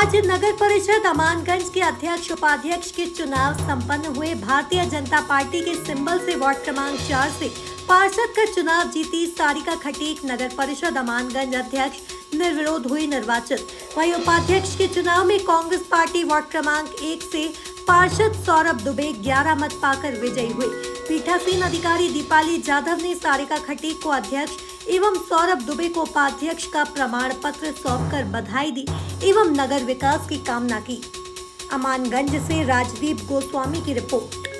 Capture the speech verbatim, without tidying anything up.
आज नगर परिषद अमानगंज के अध्यक्ष उपाध्यक्ष के चुनाव संपन्न हुए। भारतीय जनता पार्टी के सिंबल से वार्ड क्रमांक चार से पार्षद का चुनाव जीती सारिका खटीक नगर परिषद अमानगंज अध्यक्ष निर्विरोध हुई निर्वाचित। वहीं उपाध्यक्ष के चुनाव में कांग्रेस पार्टी वार्ड क्रमांक एक से पार्षद सौरभ दुबे ग्यारह मत पाकर विजयी हुए। पीठासीन अधिकारी दीपाली जाधव ने सारिका खटीक को अध्यक्ष एवं सौरभ दुबे को उपाध्यक्ष का प्रमाण पत्र सौंपकर बधाई दी एवं नगर विकास की कामना की। अमानगंज से राजदीप गोस्वामी की रिपोर्ट।